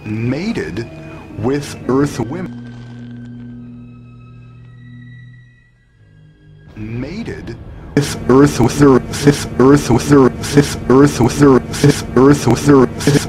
mated with Earth women. Mated with Earth with Earth, Earth with Earth, Earth with Earth, Earth with Earth.